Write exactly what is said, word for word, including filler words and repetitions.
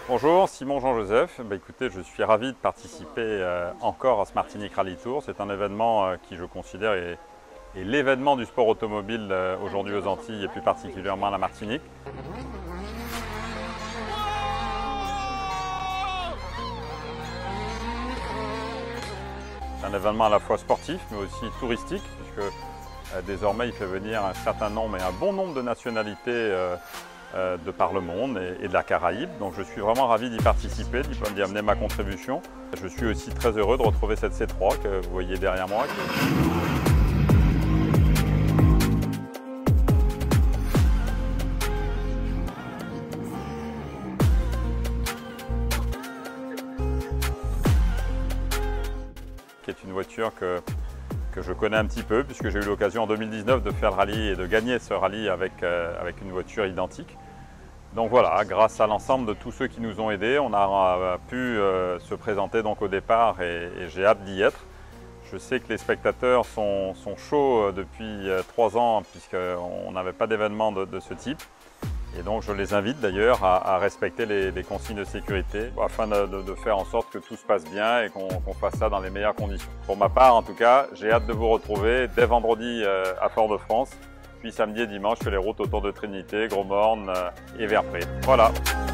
Bonjour, Simon Jean-Joseph. Bah, écoutez, je suis ravi de participer euh, encore à ce Martinique Rally Tour. C'est un événement euh, qui, je considère, est, est l'événement du sport automobile euh, aujourd'hui aux Antilles et plus particulièrement à la Martinique. C'est un événement à la fois sportif mais aussi touristique puisque euh, désormais il fait venir un certain nombre et un bon nombre de nationalités euh, euh, de par le monde et, et de la Caraïbe. Donc je suis vraiment ravi d'y participer, d'y amener ma contribution. Je suis aussi très heureux de retrouver cette C trois que vous voyez derrière moi. Qui est une voiture que, que je connais un petit peu puisque j'ai eu l'occasion en deux mille dix-neuf de faire le rallye et de gagner ce rallye avec, euh, avec une voiture identique. Donc voilà, grâce à l'ensemble de tous ceux qui nous ont aidés, on a euh, pu euh, se présenter donc au départ et, et j'ai hâte d'y être. Je sais que les spectateurs sont, sont chauds depuis euh, trois ans puisqu'on n'avait pas d'événement de, de ce type. Et donc je les invite d'ailleurs à, à respecter les, les consignes de sécurité afin de, de, de faire en sorte que tout se passe bien et qu'on qu'on fasse ça dans les meilleures conditions. Pour ma part en tout cas, j'ai hâte de vous retrouver dès vendredi euh, à Fort-de-France, puis samedi et dimanche sur les routes autour de Trinité, Gros Morne euh, et Verpré. Voilà.